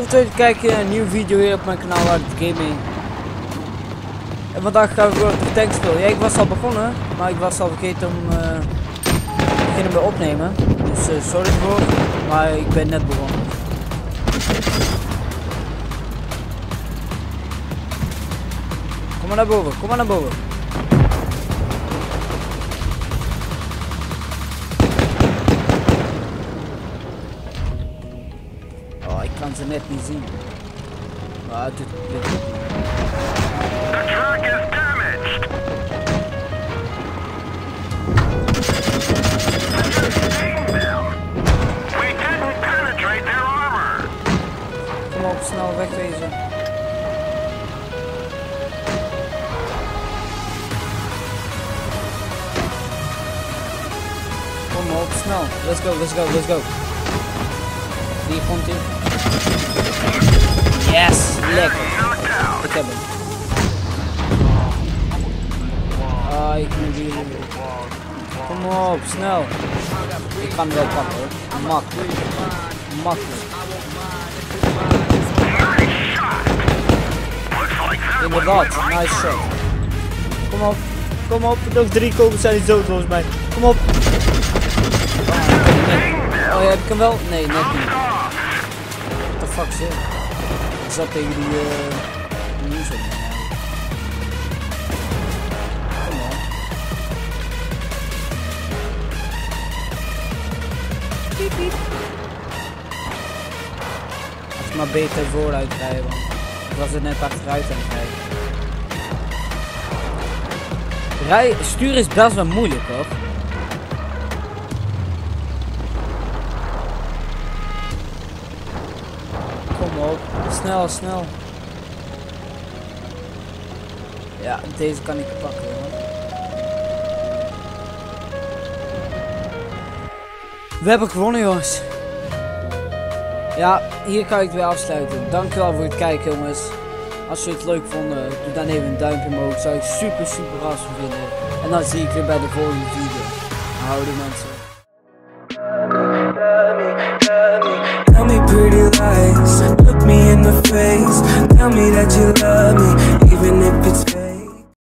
Goed te kijken naar een nieuwe video hier op mijn kanaal Hard Gaming. En vandaag gaan we World of Tanks spelen. Ja, ik was al begonnen, maar ik was al vergeten om beginnen met opnemen. Dus sorry voor, maar ik ben net begonnen. Kom maar naar boven, kom maar naar boven. Oh, ik kan ze net niet zien. Maar het lukt niet. The truck is damaged. We didn't penetrate their armor. Kom op, snel wegwezen. Kom op, snel. Let's go, let's go, let's go. Die komt in. Yes, lekker. Ik heb hem. Ah, ik moet hier. Kom op, snel. Ik kan hem wel pakken hoor. Makkelijk. Makkelijk. Inderdaad, nice shot. Kom op. Kom op. Nog 3 kogels zijn niet dood volgens mij. Kom op. Oh ja, heb ik hem wel? Nee, net niet. What the fuck shit. Ik zat tegen die nieuws op. Kom op. Piep piep. Als ik maar beter vooruit rijden, want ik was er net achteruit aan het rijden. Sturen is best wel moeilijk hoor. Kom op, snel, snel. Ja, deze kan ik pakken hoor. We hebben gewonnen jongens. Ja, hier kan ik het weer afsluiten. Dankjewel voor het kijken jongens. Als je het leuk vond, doe dan even een duimpje omhoog. Zou ik super awesome vinden. En dan zie ik weer bij de volgende video. Houden mensen. Tell me pretty lies, look me in the face. Tell me that you love me, even if it's